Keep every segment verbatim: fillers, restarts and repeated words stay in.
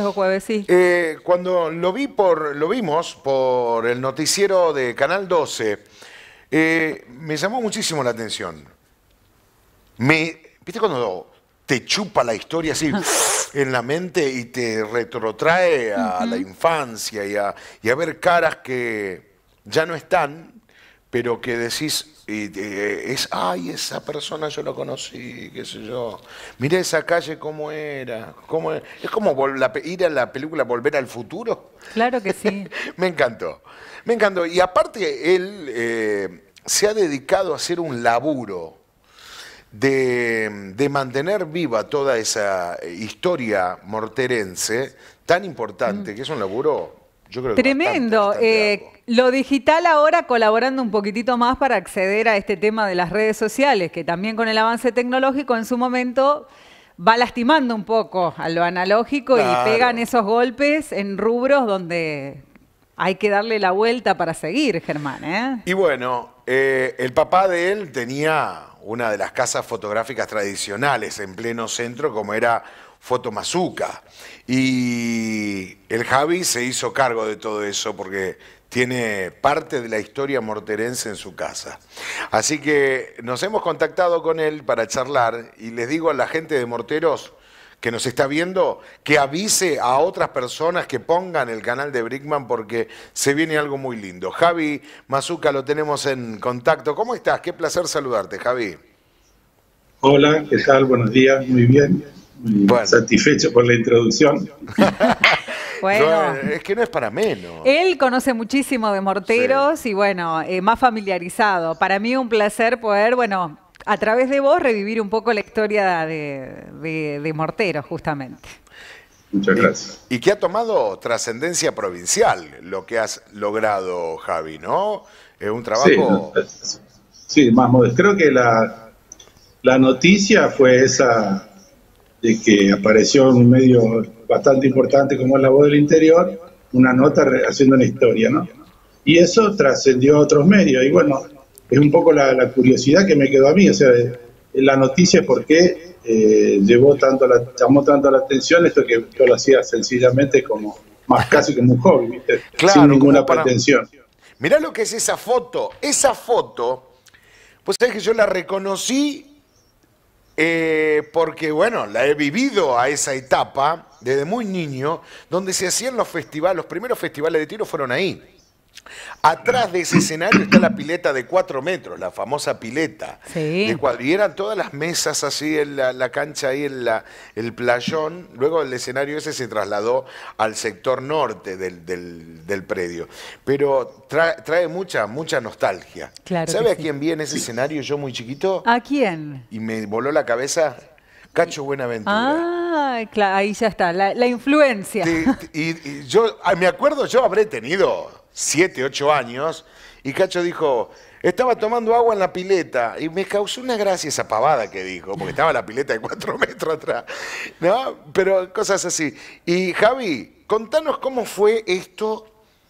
domingo, jueves, sí. Eh, cuando lo vi por, lo vimos por el noticiero de Canal doce, eh, me llamó muchísimo la atención. Me, ¿viste cuando te chupa la historia así en la mente y te retrotrae a Uh-huh. la infancia y a, y a ver caras que ya no están, pero que decís, y, eh, es, ay, esa persona yo lo conocí, qué sé yo. Mirá esa calle cómo era. Cómo era. Es como vol- la pe- ir a la película Volver al Futuro. Claro que sí. Me encantó, me encantó. Y aparte, él eh, se ha dedicado a hacer un laburo de, de mantener viva toda esa historia morterense tan importante, que es un laburo, yo creo que Tremendo. bastante, Eh, bastante lo digital ahora colaborando un poquitito más para acceder a este tema de las redes sociales, que también con el avance tecnológico en su momento va lastimando un poco a lo analógico y Claro. pegan esos golpes en rubros donde hay que darle la vuelta para seguir, Germán, ¿eh? Y bueno, eh, el papá de él tenía una de las casas fotográficas tradicionales en pleno centro, como era Fotomazuca. Y el Javi se hizo cargo de todo eso porque tiene parte de la historia morterense en su casa. Así que nos hemos contactado con él para charlar y les digo a la gente de Morteros que nos está viendo, que avise a otras personas que pongan el canal de Brickman porque se viene algo muy lindo. Javi Mazuca lo tenemos en contacto. ¿Cómo estás? Qué placer saludarte, Javi. Hola, ¿qué tal? Buenos días, muy bien. Muy Bueno. satisfecho por la introducción. Bueno. Yo, es que no es para menos. Él conoce muchísimo de morteros y bueno, eh, más familiarizado. Para mí un placer poder, bueno, a través de vos revivir un poco la historia de, de, de morteros, justamente. Muchas gracias. Y, y que ha tomado trascendencia provincial lo que has logrado, Javi, ¿no? Es un trabajo... Sí, sí, más modesto. Creo que la, la noticia fue esa de que apareció en un medio bastante importante como es La Voz del Interior, una nota haciendo una historia, ¿no? Y eso trascendió a otros medios. Y bueno, es un poco la, la curiosidad que me quedó a mí, o sea, la noticia por qué eh, llevó tanto la, llamó tanto la atención, esto que yo lo hacía sencillamente como, más casi como un hobby, ¿viste? Claro, sin ninguna como para- pretensión. Mirá lo que es esa foto. Esa foto, pues sabés que yo la reconocí eh, porque, bueno, la he vivido a esa etapa desde muy niño, donde se hacían los festivales, los primeros festivales de tiro fueron ahí. Atrás de ese escenario está la pileta de cuatro metros, la famosa pileta. Sí. De cuatro, y eran todas las mesas así en la, la cancha ahí, en la, el playón. Luego el escenario ese se trasladó al sector norte del, del, del predio. Pero trae, trae mucha, mucha nostalgia. Claro ¿Sabe que a sí. quién vi en ese escenario yo muy chiquito? ¿A quién? Y me voló la cabeza Cacho Buenaventura. Ah, claro, ahí ya está, la, la influencia. Te- te- y, y yo ah, me acuerdo, yo habré tenido siete, ocho años, y Cacho dijo, estaba tomando agua en la pileta, y me causó una gracia esa pavada que dijo, porque estaba la pileta de cuatro metros atrás, ¿no? Pero cosas así. Y Javi, contanos cómo fue esto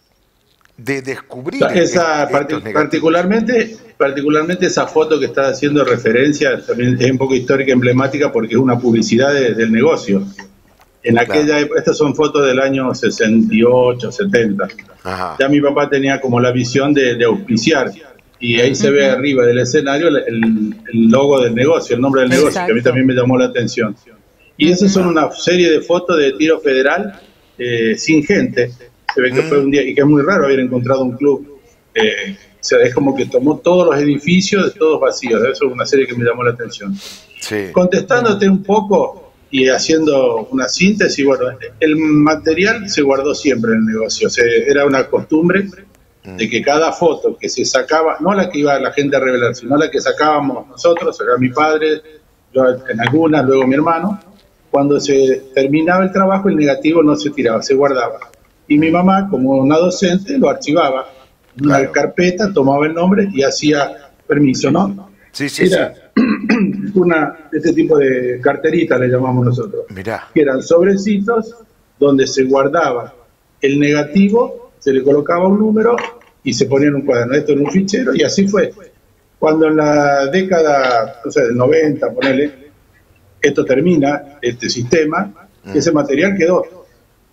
de descubrir Esa, estos partic- negativos. particularmente, particularmente esa foto que está haciendo referencia también es un poco histórica, emblemática, porque es una publicidad de- del negocio. En aquella Claro. época, estas son fotos del año sesenta y ocho, setenta. Ajá. Ya mi papá tenía como la visión de, de auspiciar. Y ahí se ve arriba del escenario el, el- el logo del negocio, el nombre del negocio, que a mí Exacto. también me llamó la atención. Y esas son una serie de fotos de tiro federal eh, sin gente. Se ve que Mm. fue un día, y que es muy raro haber encontrado un club. eh, o sea, es como que tomó todos los edificios, todos vacíos. Eso es una serie que me llamó la atención. Sí. Contestándote un poco y haciendo una síntesis, bueno, el material se guardó siempre en el negocio. O sea, era una costumbre de que cada foto que se sacaba, no la que iba la gente a revelar, sino la que sacábamos nosotros, acá mi padre, yo en algunas, luego mi hermano, cuando se terminaba el trabajo, el negativo no se tiraba, se guardaba. Y mi mamá, como una docente, lo archivaba en una Claro. carpeta, tomaba el nombre y hacía permiso, ¿no? Sí, sí, Era una, este tipo de carterita le llamamos nosotros, Mirá. que eran sobrecitos donde se guardaba el negativo, se le colocaba un número y se ponía en un cuaderno, esto en un fichero, y así fue. Cuando en la década, o sea, del noventa, ponele, esto termina, este sistema, Mm. ese material quedó.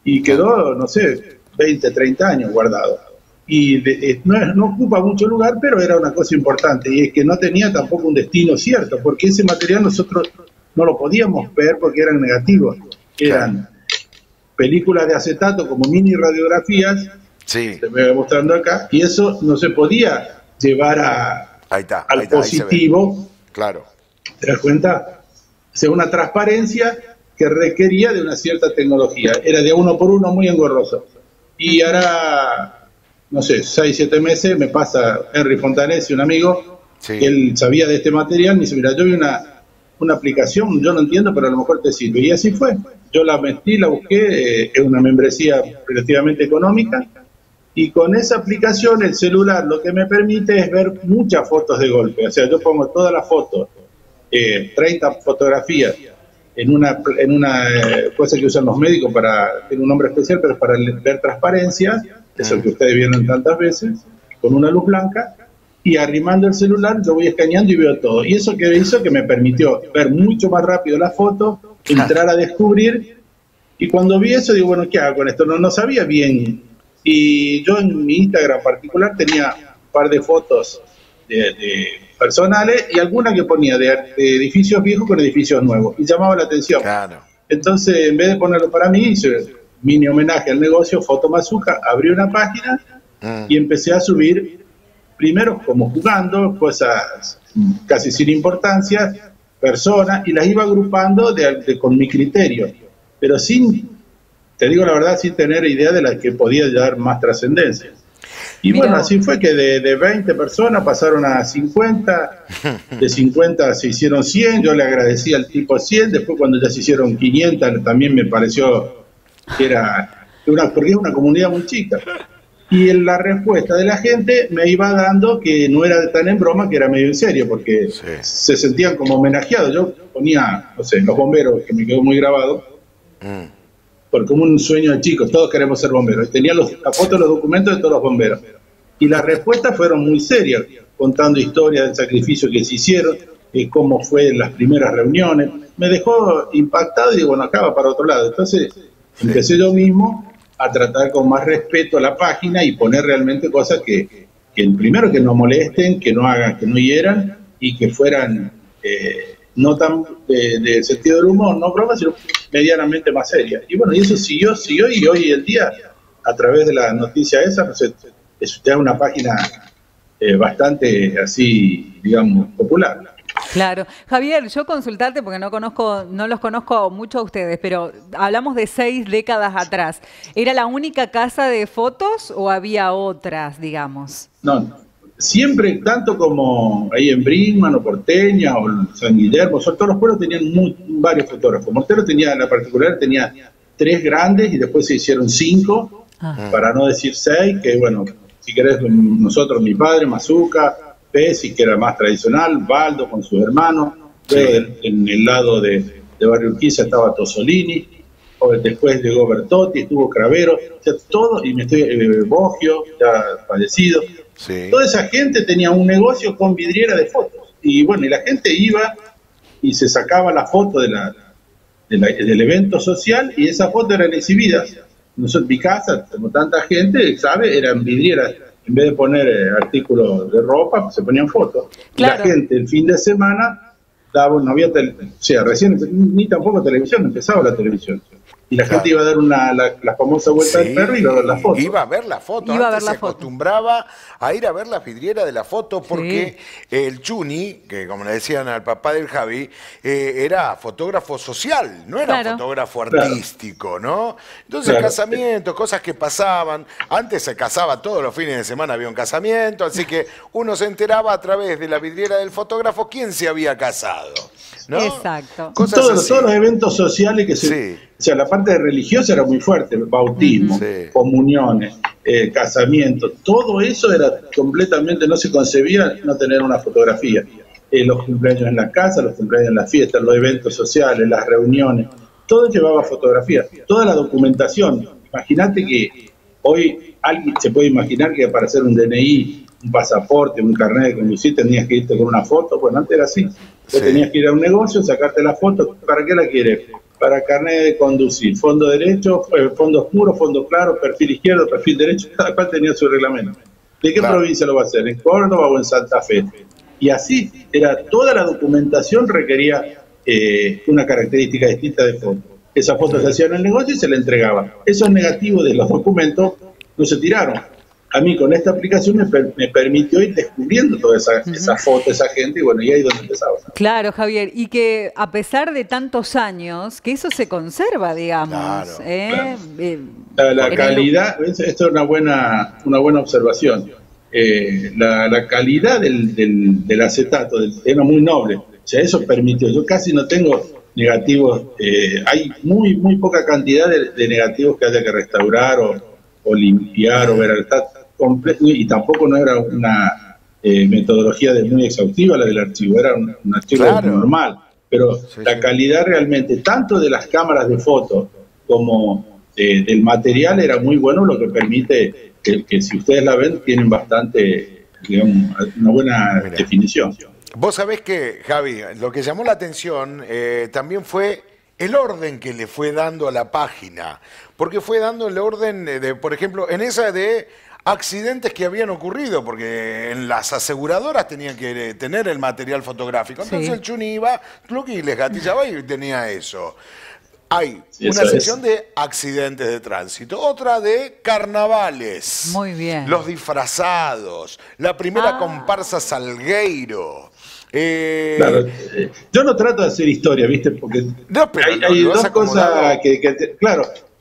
y quedó, no sé, veinte, treinta años guardado. Y de, no, no ocupa mucho lugar, pero era una cosa importante, y es que no tenía tampoco un destino cierto, porque ese material nosotros no lo podíamos ver porque eran negativos, eran claro. películas de acetato como mini radiografías, sí. se me va mostrando acá, y eso no se podía llevar a, ahí está, al ahí está, positivo. Claro. ¿Te das cuenta? O sea, una transparencia que requería de una cierta tecnología, era de uno por uno muy engorroso. Y ahora... no sé, seis, siete meses, me pasa Henry Fontanesi, un amigo, sí. que él sabía de este material, me dice, mira, yo vi una, una aplicación, yo no entiendo, pero a lo mejor te sirve. Y así fue. Yo la metí, la busqué, eh, es una membresía relativamente económica, y con esa aplicación el celular lo que me permite es ver muchas fotos de golpe. O sea, yo pongo todas las fotos, eh, treinta fotografías, en una, en una eh, cosa que usan los médicos para, tiene un nombre especial, pero es para ver transparencia, eso que ustedes vieron tantas veces, con una luz blanca, y arrimando el celular yo voy escaneando y veo todo. Y eso que hizo que me permitió ver mucho más rápido la foto, entrar a descubrir, y cuando vi eso digo, bueno, ¿qué hago con esto? No, no sabía bien. Y yo en mi Instagram particular tenía un par de fotos de, de personales y alguna que ponía de, de edificios viejos con edificios nuevos, y llamaba la atención. Claro. Entonces, en vez de ponerlo para mí, hice mini homenaje al negocio Foto Mazuca, abrí una página mm. y empecé a subir, primero como jugando, cosas casi sin importancia, personas, y las iba agrupando de, de, con mi criterio, pero sin, te digo la verdad, sin tener idea de la que podía dar más trascendencia. Y Mira. bueno, así fue que de, de veinte personas pasaron a cincuenta, de cincuenta se hicieron cien, yo le agradecí al tipo cien, después cuando ya se hicieron quinientas también me pareció que era una, porque es una comunidad muy chica. Y en la respuesta de la gente me iba dando que no era tan en broma, que era medio en serio, porque sí. se sentían como homenajeados. Yo ponía, no sé, los bomberos, que me quedó muy grabado, mm. porque como un sueño de chicos, todos queremos ser bomberos. Y tenía los, la foto de los documentos de todos los bomberos. Y las respuestas fueron muy serias, contando historias del sacrificio que se hicieron, eh, cómo fue en las primeras reuniones. Me dejó impactado y digo, bueno, acá va para otro lado. Entonces sí. empecé yo mismo a tratar con más respeto a la página y poner realmente cosas que, que primero que no molesten, que no hagan, que no hieran y que fueran eh, no tan de, de sentido del humor, no bromas, sino medianamente más serias. Y bueno, y eso siguió, siguió y hoy el día, a través de la noticia esa, no sé, es ya una página eh, bastante así, digamos, popular. Claro. Javier, yo consultarte porque no conozco, no los conozco mucho a ustedes, pero hablamos de seis décadas atrás. ¿Era la única casa de fotos o había otras, digamos? No, siempre, tanto como ahí en Brinkmann o Porteña o San Guillermo, todos los pueblos tenían muy, varios fotógrafos. Mortero tenía, en la particular, tenía tres grandes y después se hicieron cinco, ah. para no decir seis, que bueno, si querés, nosotros, mi padre, Mazuca, Pesci, que era más tradicional, Baldo con sus hermanos, sí. en, en el lado de, de Barrio Urquiza estaba Tosolini, después llegó Bertotti, estuvo Cravero, o sea, todo, y me estoy, eh, Boggio, ya fallecido, sí. toda esa gente tenía un negocio con vidriera de fotos, y bueno, y la gente iba y se sacaba la foto de la, de la, del evento social, y esas fotos eran exhibidas. Nosotros, mi casa, como tanta gente, ¿sabe? Eran vidrieras. En vez de poner eh, artículos de ropa, pues se ponían fotos. Claro. Y la gente el fin de semana daba, no había, tele, o sea, recién, ni tampoco televisión, empezaba la televisión. Y la claro. gente iba a dar una, la, la famosa vuelta sí, del perro y iba a ver la foto. Iba a ver la foto. Iba Antes a ver la se foto. acostumbraba a ir a ver la vidriera de la foto porque sí. el Chuni, que como le decían al papá del Javi, eh, era fotógrafo social, no era claro. fotógrafo artístico, ¿no? Entonces claro. casamientos, cosas que pasaban. Antes se casaba todos los fines de semana, había un casamiento, así que uno se enteraba a través de la vidriera del fotógrafo quién se había casado, ¿no? Exacto. Cosas todos, todos los eventos sociales que se... Sí. O sea, la parte religiosa era muy fuerte, bautismo, sí. comuniones, eh, casamientos, todo eso era completamente, no se concebía no tener una fotografía. Eh, los cumpleaños en la casa, los cumpleaños en las fiestas, los eventos sociales, las reuniones, todo llevaba fotografía, toda la documentación. Imagínate que hoy alguien se puede imaginar que para hacer un D N I, un pasaporte, un carnet de conducir, tenías que irte con una foto. Bueno, antes era así. Sí. Tenías que ir a un negocio, sacarte la foto. ¿Para qué la quieres? para carnet de conducir, fondo derecho, eh, fondo oscuro, fondo claro, perfil izquierdo, perfil derecho, cada cual tenía su reglamento. ¿De qué Claro. provincia lo va a hacer? ¿En Córdoba o en Santa Fe? Y así, era toda la documentación requería eh, una característica distinta de foto. Esa foto se hacía en el negocio y se le entregaba. Esos negativos de los documentos no se tiraron. A mí con esta aplicación me, per- me permitió ir descubriendo toda esa, uh-huh. esa foto, esa gente, y bueno, y ahí es donde empezaba. Claro, Javier, y que a pesar de tantos años, que eso se conserva, digamos. Claro, ¿eh? claro. Eh, La, la calidad, el... esto es una buena, una buena observación. Eh, la, la calidad del, del, del acetato del, era muy noble. O sea, eso permitió. Yo casi no tengo negativos. Eh, hay muy muy poca cantidad de, de negativos que haya que restaurar o, o limpiar o ver. Está completo, y tampoco no era una eh, metodología de muy exhaustiva la del archivo. Era un, un archivo claro. normal. Pero sí, la sí. calidad realmente, tanto de las cámaras de fotos como de, del material, era muy bueno, lo que permite que, que si ustedes la ven, tienen bastante, digamos, una buena Mira. definición. Vos sabés que, Javi, lo que llamó la atención eh, también fue el orden que le fue dando a la página, porque fue dando el orden de, por ejemplo, en esa de accidentes que habían ocurrido, porque en las aseguradoras tenían que tener el material fotográfico. Entonces sí. el Chuni iba, y les gatillaba y tenía eso. Hay sí, una sección es. de accidentes de tránsito, otra de carnavales. Muy bien. Los disfrazados, la primera ah. comparsa Salgueiro. Eh, claro, eh, yo no trato de hacer historia, ¿viste? Porque no, pero hay, no, hay no dos cosas que, que te, claro,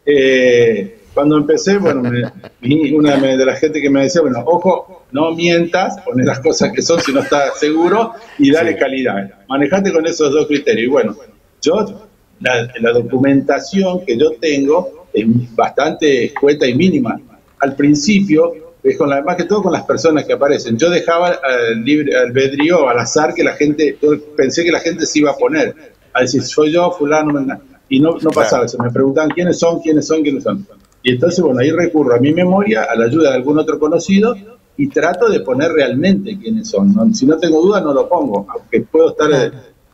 eh, cuando empecé, bueno, me, una de las gente que me decía, bueno, ojo, no mientas, poné las cosas que son si no estás seguro y dale sí. calidad. Manejate con esos dos criterios. Y bueno, yo, la, la documentación que yo tengo es bastante escueta y mínima. Al principio, es con la, más que todo con las personas que aparecen. Yo dejaba al libre albedrío, al azar, que la gente, yo pensé que la gente se iba a poner, a decir, soy yo, fulano, y no, no pasaba eso. Me preguntaban quiénes son, quiénes son, quiénes son. Y entonces, bueno, ahí recurro a mi memoria, a la ayuda de algún otro conocido, y trato de poner realmente quiénes son. ¿no? Si no tengo duda, no lo pongo, aunque puedo estar...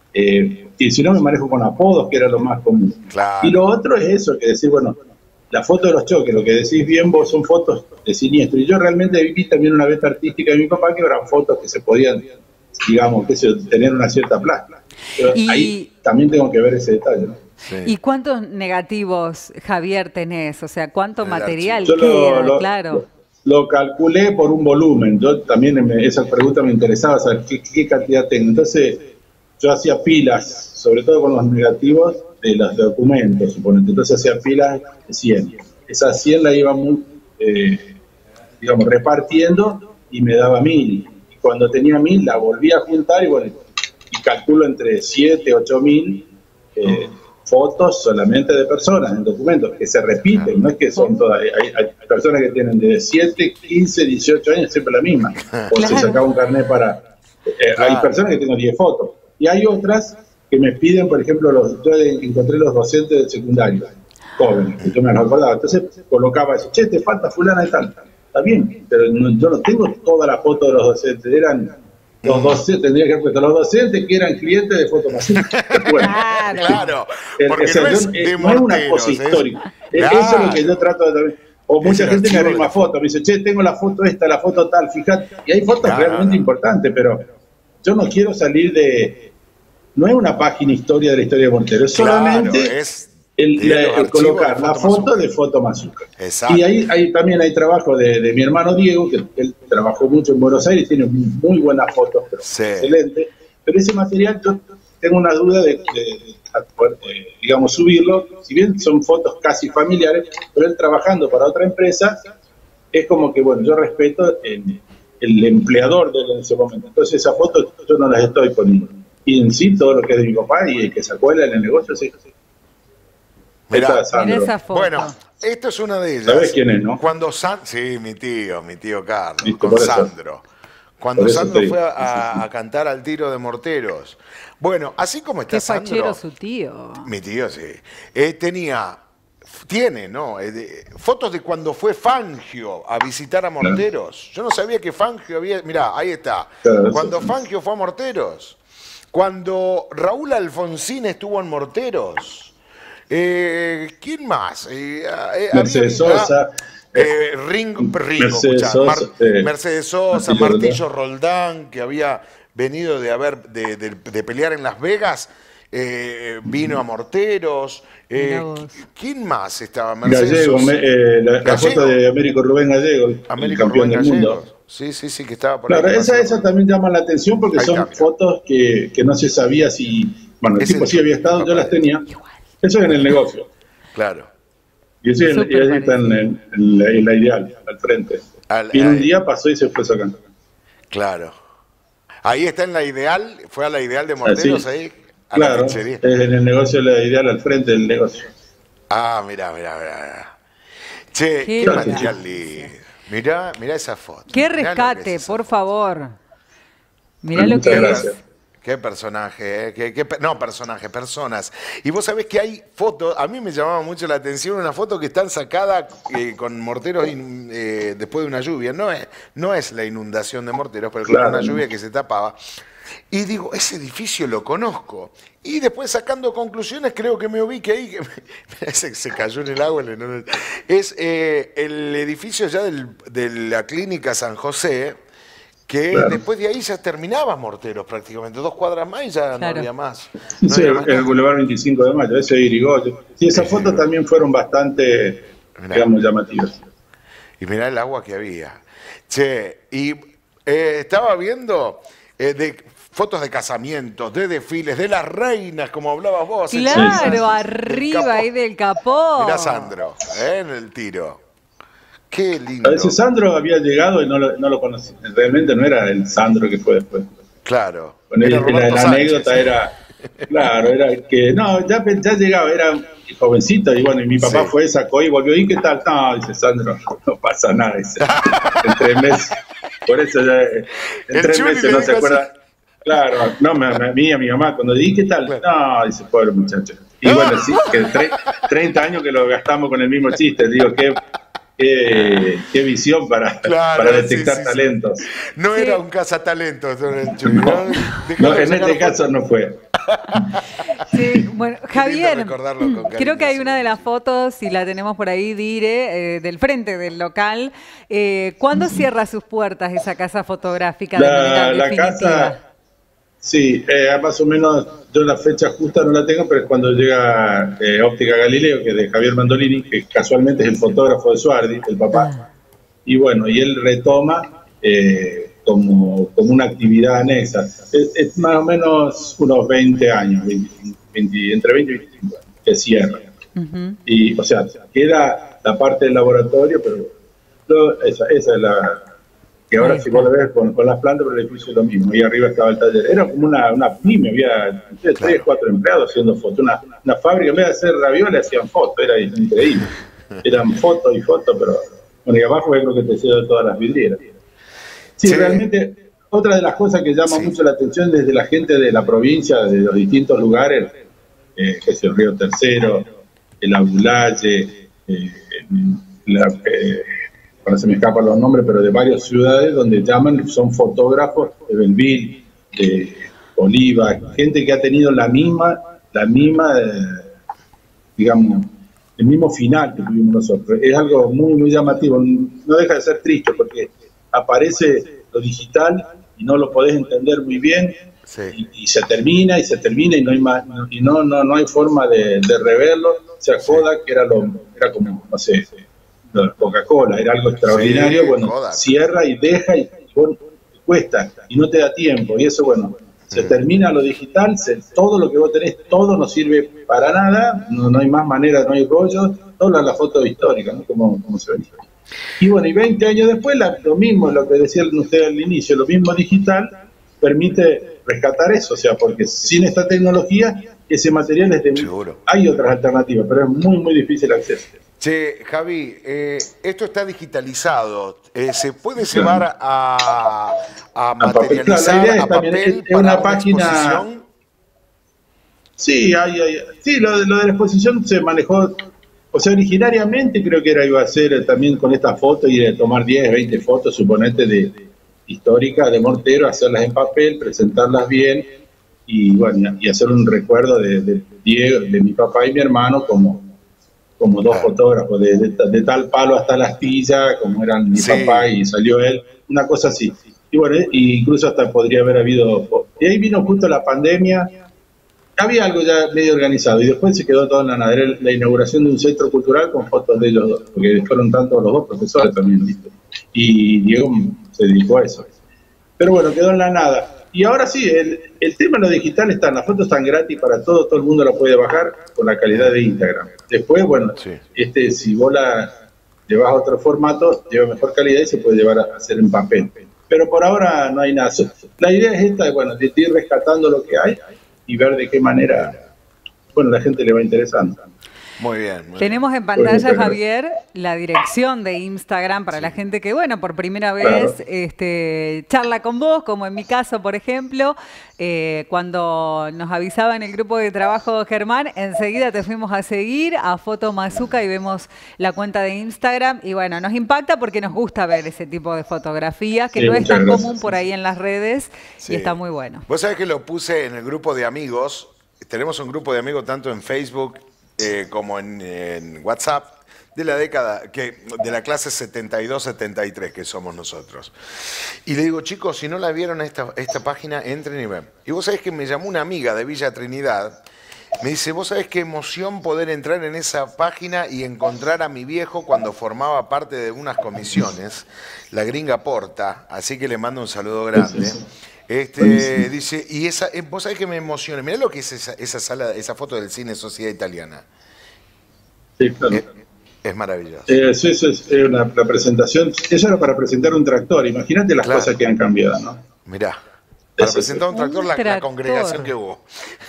Eh, y si no, me manejo con apodos, que era lo más común. Claro. Y lo otro es eso, que decir, bueno, la foto de los choques, lo que decís bien vos, son fotos de siniestro. Y yo realmente vi también una beta artística de mi papá, que eran fotos que se podían, digamos, que se, tener una cierta plástica. Pero y... ahí también tengo que ver ese detalle, ¿no? Sí. ¿Y cuántos negativos, Javier, tenés? O sea, ¿cuánto material yo queda? Lo, lo, claro. Lo, lo calculé por un volumen. Yo también, me, esa pregunta me interesaba, saber qué, qué cantidad tengo. Entonces, yo hacía pilas, sobre todo con los negativos de los documentos, suponete. Entonces hacía pilas de cien. Esas cien la iba muy, eh, digamos, repartiendo y me daba mil. Y cuando tenía mil la volvía a juntar y bueno, y calculo entre siete, ocho mil eh, fotos solamente de personas en documentos que se repiten, no es que son todas. Hay, hay personas que tienen de siete, quince, dieciocho años siempre la misma. O claro. se sacaba un carnet para... Eh, claro. Hay personas que tienen diez fotos. Y hay otras que me piden, por ejemplo, los, yo encontré los docentes del secundario, jóvenes, que yo me los acordaba. Entonces colocaba eso, che, te falta fulana y tal. Está bien, pero no, yo no tengo toda la foto de los docentes. Eran los docentes, tendría que haber puesto los docentes que eran clientes de Fotomasuca. Bueno, claro, porque el, no, es yo, no es una cosa histórica. Es, claro. Eso es lo que yo trato de también. O mucha gente me arrima fotos, me dice, che, tengo la foto esta, la foto tal, fíjate. Y hay fotos claro, realmente no. importantes, pero yo no quiero salir de... No es una página historia de la historia de Mortero, es claro, solamente es el, la, el colocar la foto de Fotomasuca. Y ahí, ahí también hay trabajo de, de mi hermano Diego, que él trabajó mucho en Buenos Aires, tiene muy buenas fotos, pero sí. excelente. Pero ese material yo tengo una duda de, de, de, de, digamos, subirlo, si bien son fotos casi familiares, pero él trabajando para otra empresa, es como que, bueno, yo respeto el, el empleador de él en ese momento. Entonces esas fotos yo no las estoy poniendo. Y en sí, todo lo que es de mi papá y el que sacó él en el negocio, sí. Mirá, esa foto. Bueno, esto es una de ellas. ¿Sabes quién es, no? Cuando San... Sí, mi tío, mi tío Carlos, ¿viste? Con Sandro. Cuando Sandro fue a, a cantar al tiro de Morteros. Bueno, así como está Qué Sandro... Qué fachero su tío. Mi tío, sí. Eh, tenía... Tiene, ¿no? Eh, de, fotos de cuando fue Fangio a visitar a Morteros. Yo no sabía que Fangio había... Mirá, ahí está. Claro, cuando sí. Fangio fue a Morteros... Cuando Raúl Alfonsín estuvo en Morteros, Eh, ¿Quién más? Eh, eh, Mercedes había- Sosa. Eh, Ringo, Ringo, Mercedes escuchá, Sosa, Mar- eh, Mercedes Sosa, Martillo Martillo Roldán, que había venido de haber de, de- de pelear en Las Vegas, eh, vino a Morteros. eh, Mirá vos. ¿Quién más estaba? Mercedes Gallego, Sosa. me- eh, la, la Gallego. foto de Américo Rubén Gallego, el Américo campeón Rubén del Gallegos. mundo. Sí, sí, sí, que estaba por Claro, ahí. esa, esa también llama la atención porque Ahí son está, mira. fotos que, que no se sabía si... Bueno, el Es tipo el sí había Chucky, estado, yo papá las de- tenía. Eso es en el negocio. Claro. Y eso es- Súper y ahí está en, en- en la, en la ideal, al frente. Al- y en un ahí. día pasó y se fue sacando. Claro. Ahí está en la ideal, fue a la ideal de Morteros Así. ahí, a la Claro, pizzería. es en el negocio la ideal al frente del negocio. Ah, mirá, mirá, mirá. Che, Qué qué, maravilla. material lindo. Mirá, mirá esa foto. Qué Mirá lo que rescate, es esa por foto. favor. Mirá lo Muchas que gracias. es. Qué personaje, eh, qué- qué pe- no personaje, personas. Y vos sabés que hay fotos, a mí me llamaba mucho la atención una foto que están sacada eh, con morteros in- eh, después de una lluvia. No es, no es la inundación de morteros, pero Claro. con una lluvia que se tapaba. Y digo, ese edificio lo conozco. Y después sacando conclusiones, creo que me ubique ahí, que me- se, se cayó en el agua. en el- es eh, el edificio ya del- de la clínica San José, que Claro. después de ahí ya terminaba Morteros prácticamente, dos cuadras más y ya no Claro. había más. Sí, No sí, había el, más el nada. Boulevard veinticinco de Mayo, ese es Irigoyen. Sí, esas fotos también fueron bastante, Mirá. digamos, llamativas. Y mirá el agua que había. Che, y eh, estaba viendo eh, de fotos de casamientos, de desfiles, de las reinas, como hablabas vos. el Claro, Del capó. arriba ahí del capó. Mirá Sandro, eh, en el tiro. Qué lindo. A veces Sandro había llegado y no lo, no lo conocí. Realmente no era el Sandro que fue después. Claro. Con él, Era la, Roberto la Sánchez. anécdota era, claro, era que no, ya, ya llegaba, era jovencito y bueno, y mi papá Sí. fue, sacó y volvió. ¿Y qué tal? No, dice Sandro, no pasa nada, dice. En tres meses, por eso ya, en El tres Chuli meses le no dijo se así. acuerda. Claro, no, me- me- a mí, a mi mamá, cuando dije, ¿qué tal? Claro. No, dice, pobre muchacho. Y bueno, sí, que tre- treinta años que lo gastamos con el mismo chiste, digo, qué, qué, qué visión para, Claro, para sí, detectar sí, sí. talentos. No Sí. era un cazatalentos, don el Chuli, ¿no? No, Dejalo en sacar este la caso foto. no fue. Sí, bueno, Javier, recordarlo con cariño, creo que hay sí. una de las fotos, y la tenemos por ahí, Dire, eh, del frente del local. Eh, ¿Cuándo cierra sus puertas esa casa fotográfica de manera La, la definitiva? casa, sí, eh, más o menos, yo la fecha justa no la tengo, pero es cuando llega eh, Óptica Galileo, que es de Javier Mandolini, que casualmente es el fotógrafo de Suardi, el papá. Y bueno, y él retoma eh, como, como una actividad anexa. Es, es más o menos unos veinte años, veinticinco, veinte, entre veinte y veinticinco años, que cierra. Ujú. Y, o sea, queda la parte del laboratorio, pero lo- esa, esa es la... que ahora Ahí si está. vos lo ves con, con las plantas, pero el edificio es lo mismo. Y arriba estaba el taller. Era como una, una pyme, había tres, Claro. cuatro empleados haciendo fotos. Una, una fábrica, en vez de hacer ravioles, hacían fotos. Era increíble. Eran fotos y fotos, pero... Bueno, y abajo es lo que te decía de todas las vidrieras. Sí, Sí. realmente, otra de las cosas que llama Sí. mucho la atención desde la gente de la provincia, de los distintos lugares, eh, que es el Río Tercero, el Abulaye, eh, la, eh, ahora se me escapan los nombres, pero de varias ciudades donde llaman, son fotógrafos de Belville, de Oliva, gente que ha tenido la misma, la misma, eh, digamos, el mismo final que tuvimos nosotros. Es algo muy, muy llamativo, no deja de ser triste porque aparece lo digital y no lo podés entender muy bien. Sí. Y, y se termina y se termina y no hay más, y no no no hay forma de, de reverlo. O sea, Kodak era lo era como, no sé, lo- Coca-Cola, era algo extraordinario. Sí, Bueno, Kodak. cierra y deja y, y bueno, te cuesta y no te da tiempo. Y eso, bueno, se Mm. termina lo digital, se- todo lo que vos tenés, todo no sirve para nada, no, no hay más manera, no hay rollo, todo la, la foto histórica, ¿no? Como, como se ve. Y bueno, y veinte años después, la- lo mismo, lo que decían ustedes al inicio, lo mismo digital, permite rescatar eso, o sea, porque sin esta tecnología, ese material es de... Seguro. Hay otras alternativas, pero es muy, muy difícil acceso. Che, Javi, eh, esto está digitalizado. Eh, ¿Se puede llevar a, a papel. materializar Claro, la idea es a también, papel es para una una página- exposición? Sí, hay, hay- sí lo, de- lo de la exposición se manejó, o sea, originariamente creo que era iba a ser eh, también con esta foto y de tomar diez, veinte fotos, suponete, de, de históricas de Mortero, hacerlas en papel, presentarlas bien, y bueno, y hacer un recuerdo de, de Diego, de mi papá y mi hermano como, como dos Claro. fotógrafos, de, de, de tal palo hasta la astilla, como eran mi Sí. papá y salió él, una cosa así. Y bueno, y incluso hasta podría haber habido... Y ahí vino justo la pandemia, había algo ya medio organizado, y después se quedó todo en la nada. Era la inauguración de un centro cultural con fotos de ellos dos, porque fueron tanto los dos profesores también, ¿viste? Y Diego se dedicó a eso. Pero bueno, quedó en la nada. Y ahora sí, el, el tema de lo digital está, las fotos están gratis para todo, todo el mundo la puede bajar con la calidad de Instagram. Después, bueno, Sí. este, si vos la llevas a otro formato, lleva mejor calidad y se puede llevar a hacer en papel. Pero por ahora no hay nada. La idea es esta, bueno, de ir rescatando lo que hay y ver de qué manera, bueno, la gente le va interesando. Muy bien. Muy Tenemos en pantalla, Javier, la dirección de Instagram para la gente que, bueno, por primera vez Claro. este, charla con vos, como en mi caso, por ejemplo, eh, cuando nos avisaba en el grupo de trabajo Germán, enseguida te fuimos a seguir a Foto Mazuca y vemos la cuenta de Instagram. Y bueno, nos impacta porque nos gusta ver ese tipo de fotografías, que Sí, no es muchas tan gracias. común por ahí en las redes Sí. y está muy bueno. Vos sabés que lo puse en el grupo de amigos. Tenemos un grupo de amigos tanto en Facebook eh, como en, en WhatsApp de la década, que, de la clase setenta y dos setenta y tres que somos nosotros. Y le digo, chicos, si no la vieron esta, esta página, entren y ven. Y vos sabés que me llamó una amiga de Villa Trinidad. Me dice, vos sabés qué emoción poder entrar en esa página y encontrar a mi viejo cuando formaba parte de unas comisiones, la gringa Porta, así que le mando un saludo grande. Este, dice, y esa, eh, vos sabés que me emociona, mirá lo que es esa, esa sala, esa foto del cine Sociedad Italiana. Sí, claro. Es, es maravilloso. Eh, Eso, eso es eh, una, la presentación. Eso era para presentar un tractor. Imagínate las Claro. cosas que han cambiado, ¿no? Mirá, para Eso, presentar un un tractor, la, la tractor. congregación que hubo.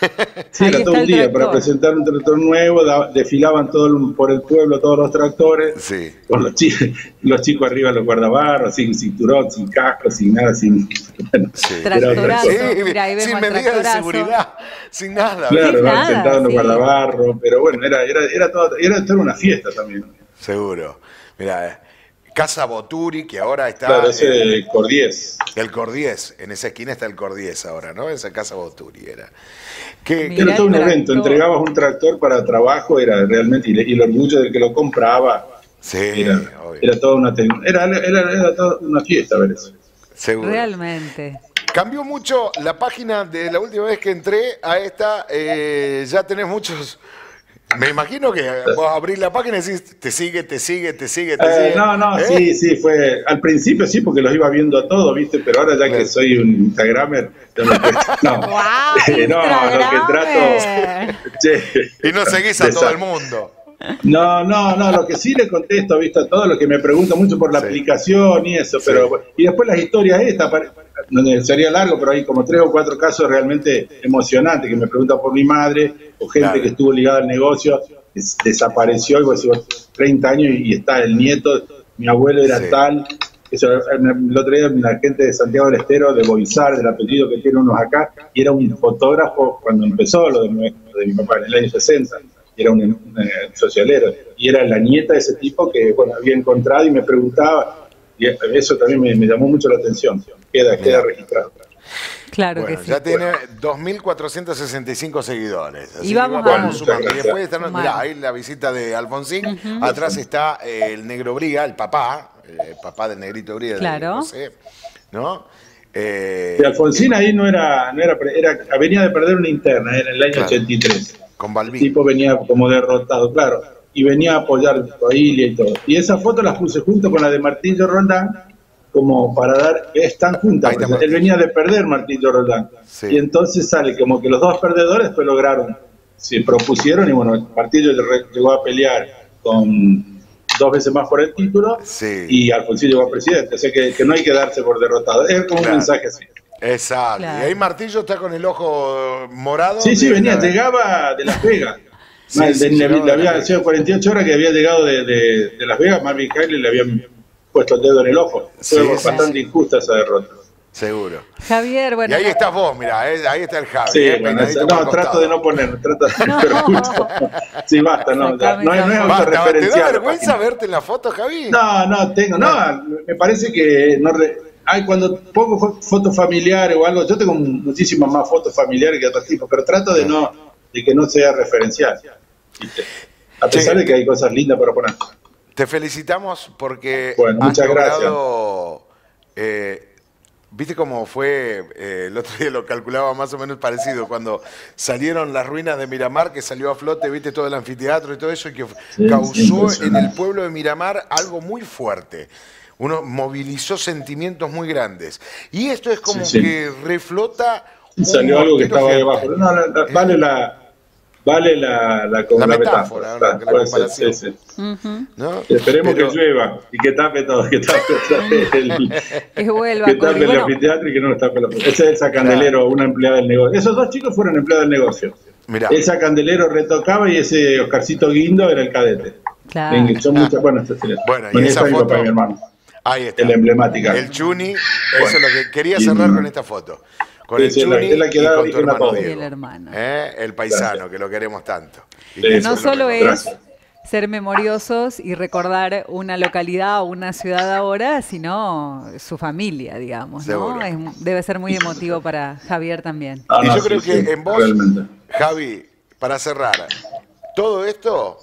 Sí, Ahí era está todo un el día tractor. para presentar un tractor nuevo. Da, desfilaban todo el- por el pueblo todos los tractores. Sí. Con los, chi los chicos arriba, los guardabarros, sin cinturón, sin casco, sin nada, sin. Bueno, Sí. Tractorazo. Sí, Mirá, ahí vemos sin el medidas de tractorazo. seguridad, sin nada. claro, Sin nada, sentado en los sí. guardabarros. Pero bueno, era, era, era, todo, era toda una fiesta también. Seguro. Mirá, eh, Casa Boturi, que ahora está Claro, en ese Cordiés. el Cordiés. En esa esquina está el Cordiés ahora, ¿no? Esa Casa Boturi era. Que, Mirá Era todo un el evento, tractor. entregabas un tractor para trabajo, era realmente, y, le- y el orgullo del que lo compraba, sí, era, obvio. era toda una ten- era, era, era toda una fiesta ver eso. Seguro. Realmente. Cambió mucho la página de la última vez que entré a esta. eh, ya tenés muchos. Me imagino que vos abrís la página y decís, te sigue, te sigue, te sigue, te Eh, sigue. no, no, ¿Eh? sí, sí, fue, al principio sí, porque los iba viendo a todos, ¿viste? Pero ahora ya Claro. que soy un Instagramer, ya no, no, ¡Wow! Eh, no, lo que Instagramer. trato, che, Y no seguís a de todo sa- el mundo. No, no, no, lo que sí le contesto, ¿viste? A todos los que me preguntan mucho por la Sí. aplicación y eso, Sí. pero bueno, y después las historias estas, pare- no, sería largo, pero hay como tres o cuatro casos realmente emocionantes que me preguntan por mi madre o gente Claro. que estuvo ligada al negocio, des- desapareció, y vos decís, treinta años y, y está el nieto, mi abuelo era Sí. tal. Eso, el otro día la gente de Santiago del Estero, de Boizar, del apellido que tiene unos acá, y era un fotógrafo cuando empezó lo de, mi- lo de mi papá en el año sesenta. Y era un, un, eh, socialero, y era la nieta de ese tipo que bueno, había encontrado y me preguntaba, y eso también me, me llamó mucho la atención, queda, queda registrado. Claro Bueno, que sí. ya tiene dos mil cuatrocientos sesenta y cinco seguidores. Así Y vamos que a- vamos sumando. Y Muchas después están, gracias. mirá, ahí la visita de Alfonsín. Atrás está eh, el Negro Briga, el papá, el papá del Negrito Briga. de Claro. José, ¿no? Eh, Y Alfonsín ahí no era, no era, era, venía de perder una interna en el año Claro. ochenta y tres. con El Balbín. tipo venía como derrotado, claro, y venía a apoyar a familia y todo. Y esa foto las puse junto con la de Martillo Roldán, como para dar, están juntas, Ahí está porque él Martillo. venía de perder Martillo Roldán. Sí. Y entonces sale como que los dos perdedores después lograron, se propusieron, y bueno, Martillo llegó a pelear con dos veces más por el título, Sí. y Alfonsín llegó a presidente, o sea que, que no hay que darse por derrotado, es como Claro. un mensaje así. Exacto. Claro. Y ahí Martillo está con el ojo morado. Sí, sí, de venía, la- llegaba de Las Vegas. Sí, Mal, sí, de- le, llegaba le de había Las Vegas. sido cuarenta y ocho horas que había llegado de, de, de Las Vegas, Marvin Hagler le habían puesto el dedo en el ojo. Sí, Fue sí, bastante injusta esa derrota. Seguro. Javier, bueno. Y ahí estás vos, mirá, eh, ahí está el Javi. Sí, eh, bueno, peinadito no, por el trato costado. de no poner, trato de No. pero justo. Sí, basta, no, ya, Sacame no, es- no es esa Basta, ¿te da autorreferencial. la vergüenza página. verte en la foto, Javi? No, no, tengo, no, me parece que no, re- ay, cuando pongo fo- fotos familiares o algo, yo tengo muchísimas más fotos familiares que otros tipos, pero trato de no de que no sea referencial, ¿viste? A pesar Che, de que hay cosas lindas para poner. te felicitamos porque Bueno, has muchas logrado, eh, viste cómo fue, eh, el otro día lo calculaba más o menos parecido, cuando salieron las ruinas de Miramar, que salió a flote, viste todo el anfiteatro y todo eso, y que Sí, causó sí, en el impresionante. pueblo de Miramar algo muy fuerte. Uno movilizó sentimientos muy grandes. Y esto es como Sí, sí. que reflota un Salió algo que mortero estaba ahí gigante. abajo. No, la- la- vale la vale la, la, La la metáfora, metáfora. ¿no? Que la Puede ser, comparación. sí, sí. Ujú. ¿No? Esperemos Pero- que llueva y que tape todo, que tape, el, Que vuelva, que Cori. tape el Bueno, anfiteatro y que no nos tape la. Ese es Elsa Candelero, una empleada del negocio. Esos dos chicos fueron empleados del negocio. Mirá. Elsa Candelero retocaba y ese Oscarcito Guindo era el cadete. claro. En- Son muchas, bueno, esta sería. Bueno, y Bueno, esa está mi foto- papá y mi hermano. Ahí está. Es la emblemática. El Chuni, eso es lo que quería Y- cerrar con esta foto. Con Sí, el sí, es la- Chuni es la que y da con tu origen a hermano todo. Diego. Y el hermano. ¿Eh? El paisano, Gracias. que lo queremos tanto. Y Sí, que sí, No eso solo lo es Gracias. ser memoriosos y recordar una localidad o una ciudad ahora, sino su familia, digamos, Seguro. ¿no? Es- debe ser muy emotivo para Javier también. Ah, Y no, yo sí, creo que sí, en vos, realmente. Javi, para cerrar, todo esto,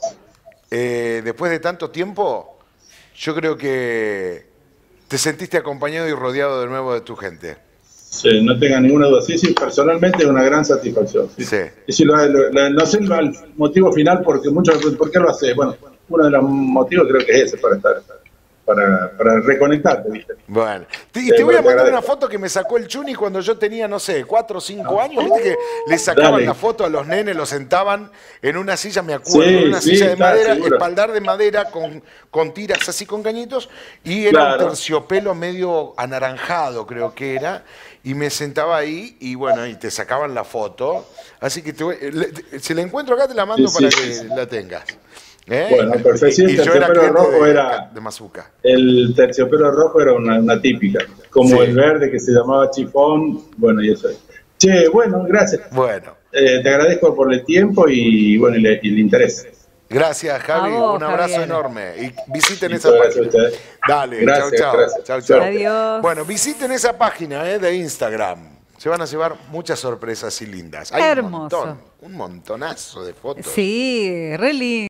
eh, después de tanto tiempo, yo creo que te sentiste acompañado y rodeado de nuevo de tu gente. Sí, no tenga ninguna duda. Sí, sí, personalmente es una gran satisfacción. Sí. Sí. Y si lo- lo- lo- no sé el, el motivo final, porque muchos me preguntan, ¿por qué lo hace? Bueno, uno de los motivos creo que es ese, para estar, para, para reconectarte, ¿viste? Bueno, te- y Sí, te voy a bueno, te mandar una agradezco. foto que me sacó el Chuni cuando yo tenía, no sé, cuatro o cinco años. Viste que le sacaban Dale. la foto a los nenes, los sentaban en una silla, me acuerdo, Sí, en una sí, silla de está, madera, seguro. espaldar de madera con, con tiras así con cañitos, y era Claro. un terciopelo medio anaranjado, creo que era, y me sentaba ahí y bueno, y te sacaban la foto. Así que te voy- le- si la encuentro acá te la mando Sí, sí, para sí, que sí. la tengas. ¿Eh? Bueno, perfecto. Sí, Y, el y yo era terciopelo cliente rojo de, era- de Mazuca. El terciopelo rojo era una, una típica, como Sí. el verde que se llamaba chifón, bueno, y eso es. Che, bueno, gracias. Bueno. Eh, te agradezco por el tiempo y bueno, y, le- y el interés. Gracias, Javi. A vos, Un abrazo Javier. enorme. Y visiten Muchas esa gracias a página. ustedes. Dale, Gracias, chau, chau. gracias. Chau, chau. Adiós. Bueno, visiten esa página eh, de Instagram. Se van a llevar muchas sorpresas y lindas. Hay Hermoso. un montón, un montonazo de fotos. Sí, re lindo.